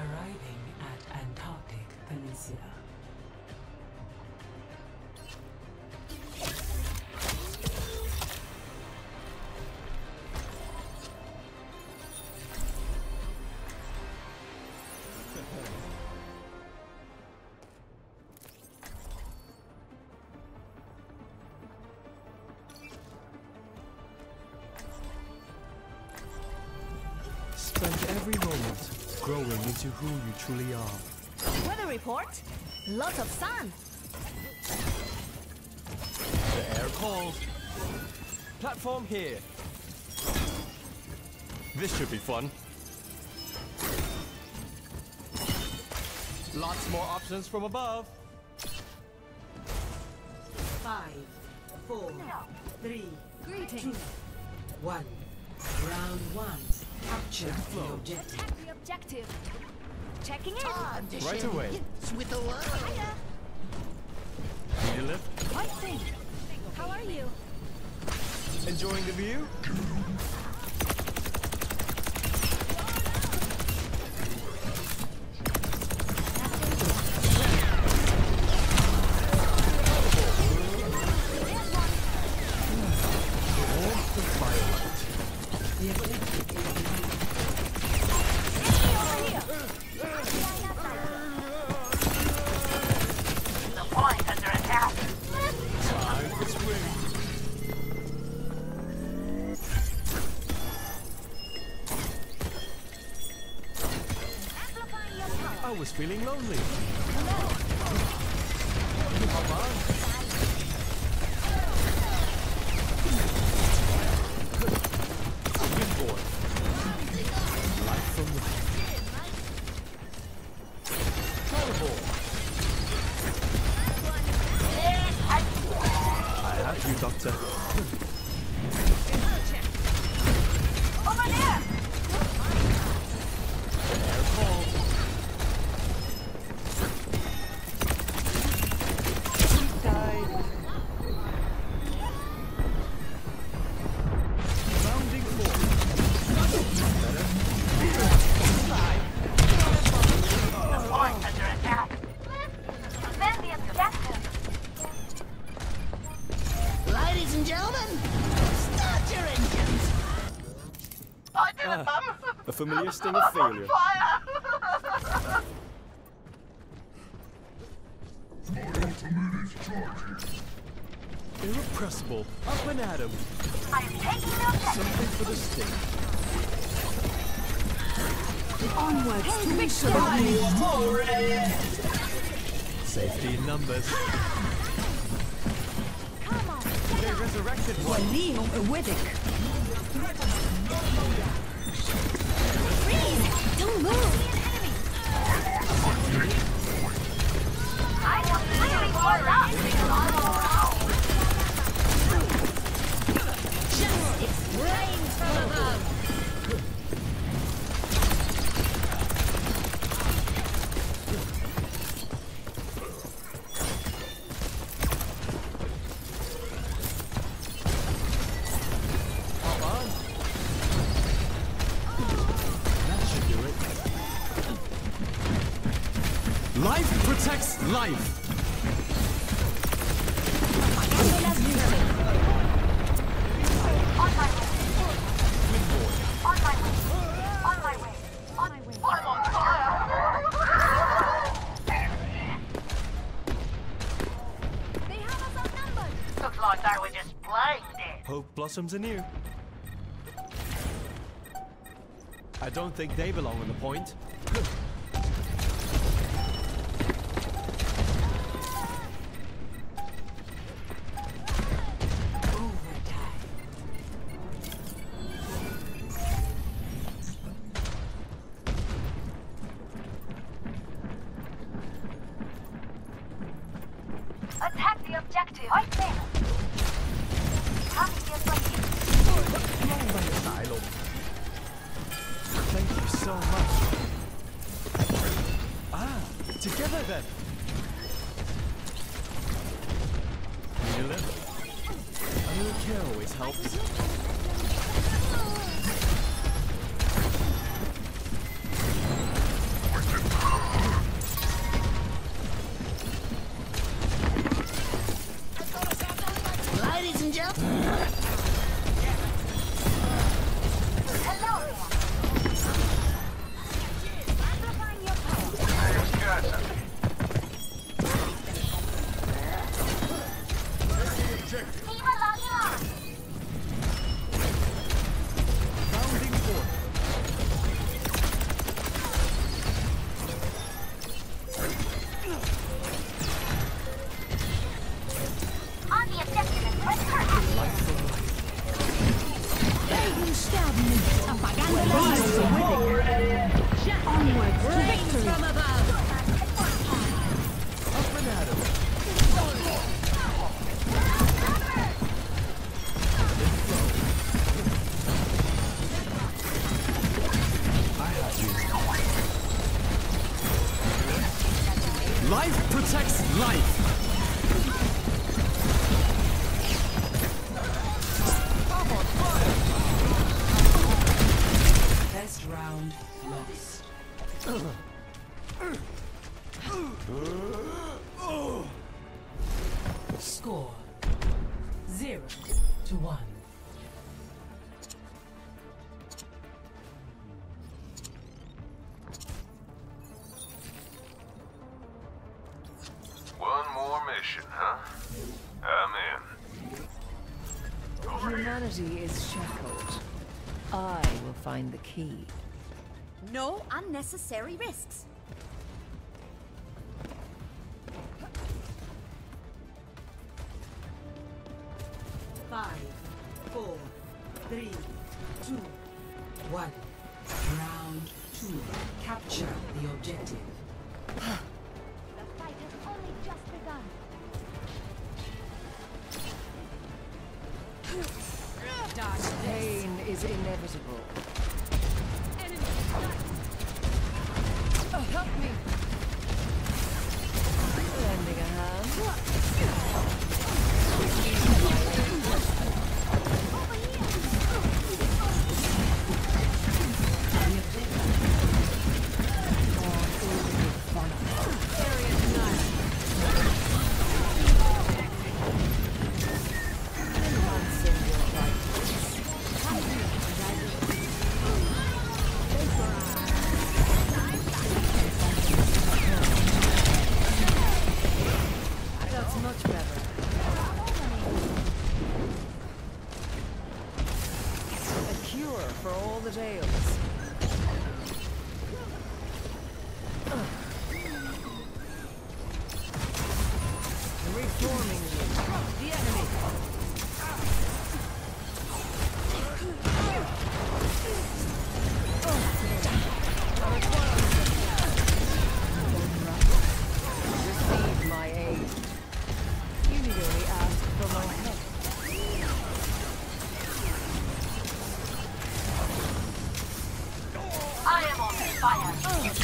Arriving at Antarctic Peninsula. Spend every moment growing into who you truly are. Weather report. Lots of sun. The air calls. Platform here. This should be fun. Lots more options from above. 5, 4, 3, Greetings. 1. Round 1. Capture the objective. Attack the objective. Checking in. Right away. With the world. Hiya. Need a lift? I think. How are you? Enjoying the view? I was feeling lonely. Hop on. Good boy. Light from the Terrible. I have you, Doctor. Over there. Air call. Ladies and gentlemen, start your engines. I did it, Mum! A familiar sting of failure. Fire! Irrepressible. Up and at 'em. I am taking the objective. Something for the sting. Onwards to Safety in numbers. Come on. They resurrected one. Freeze. Don't move. I want clearing more up. Justice reigns from above. Hop on. That should do it. Life protects life. On my way. On my way. On my way. On my way. I'm on fire! They have us outnumbered. Looks like they were just playing dead. Hope blossoms anew. I don't think they belong on the point. Attack the objective. Right there. Copy the objective. Silo. Thank you so much. Ah, together then. Need a lift? A little care always helps. Life protects life. Best round lost. Score 0-1. One more mission, huh? I'm in. Humanity is shackled. I will find the key. No unnecessary risks. Five, 4, 3, 2, 1. Round 2. Capture the objective. The fight has only just begun. Pain is inevitable. Help me! Lending a hand. That's much better. A cure for all the ails. Reforming you. The enemy. Receive my aid. You need only ask for my help. I am on fire.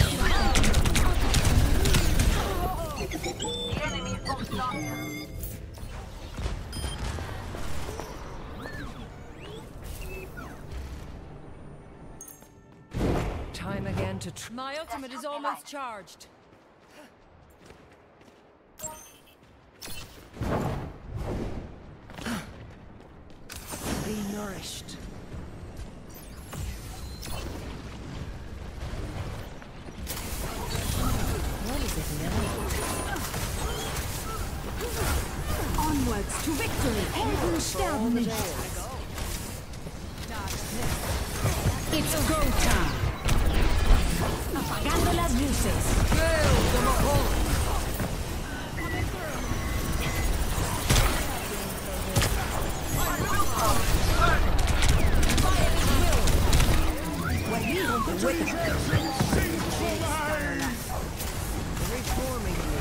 The enemy is on fire. Time again to my ultimate is almost charged. Be nourished. What is it now? Onwards to victory. Helden sterben nicht. It's go time. Apagando las luces. Reforming you.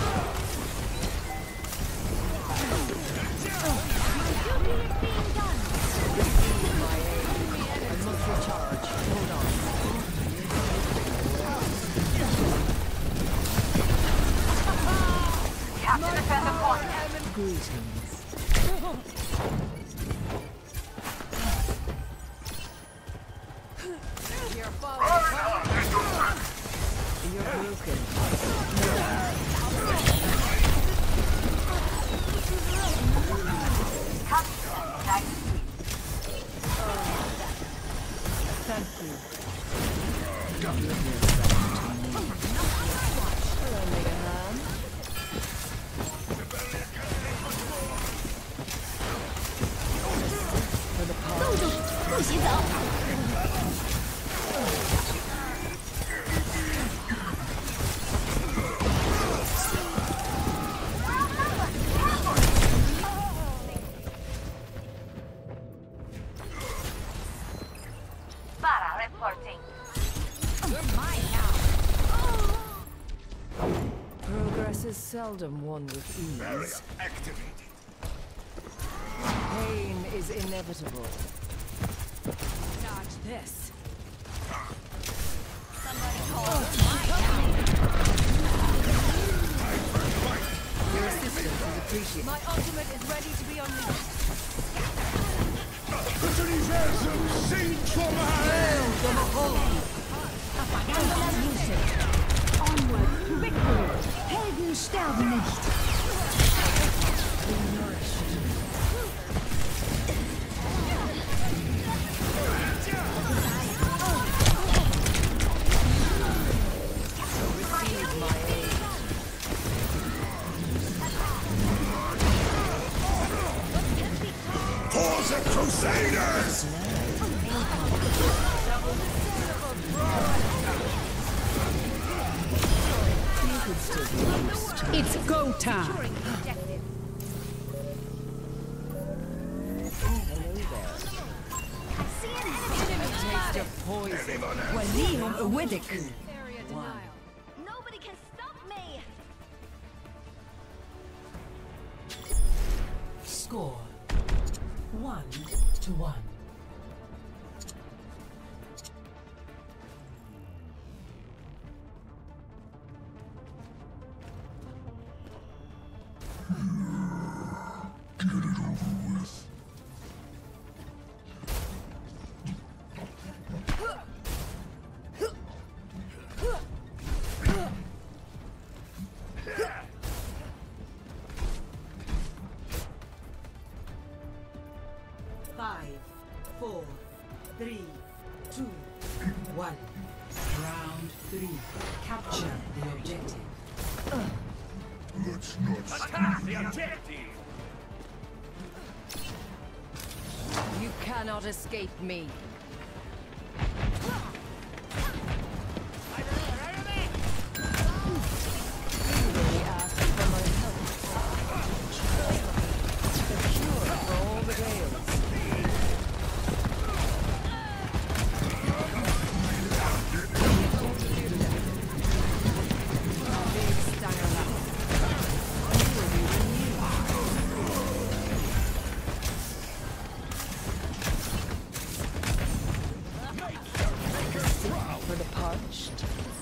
Receive my aid. I must recharge. Hold on. Capture the center point. Greetings. You're broken. Thank you. Lending a hand. For the cause. 不许走。 Para reporting. Progress is seldom won with ease. Activated. Pain is inevitable. Dodge this. My ultimate is ready to be unleashed. Onward to victory! Helden sterben nicht! Receive my aid. For the Crusaders! It's go time! Taste of poison. Walihum Awedic! Area denial. Nobody can stop me! Score 1-1. Five, four, three, two, one. Round 3. Capture the objective. Let's not Attack the objective! You cannot escape me. You really asked for my help. The cure for all the gales. Big stanger lap. You will be renewed. For the parched.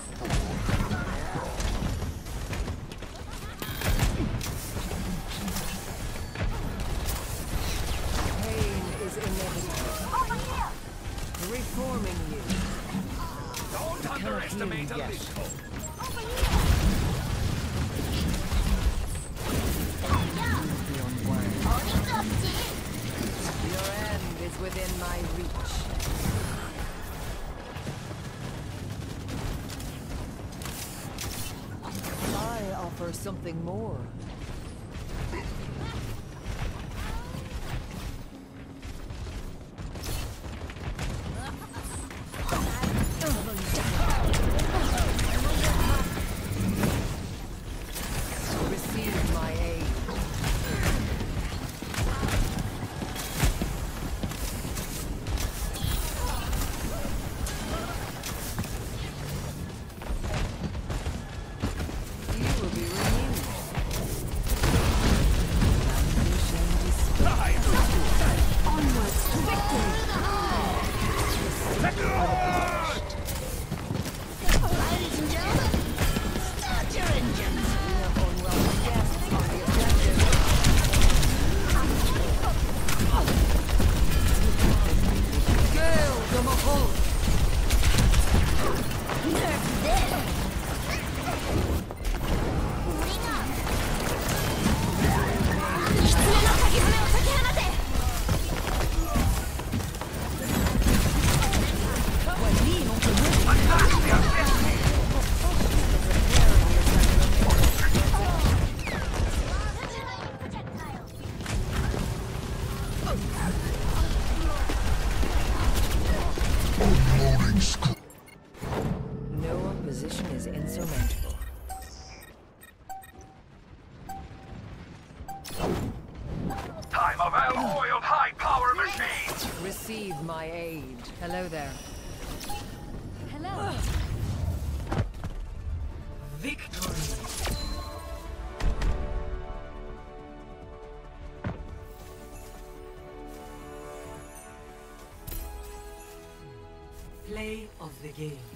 Pain is inevitable. Over here! Reforming you. Don't underestimate a yet. little. Over here! Your end is within my reach. I offer something more. Receive my aid. You will be renewed. Onwards to victory! Ladies and gentlemen, start your engines! We have unwelcome guests on the objective. Gale the Mahal. Nerf this! unloading school. No opposition is insurmountable. Time of well-oiled high-power machines! Receive my aid. Hello there. Hello! Victory! Play of the game.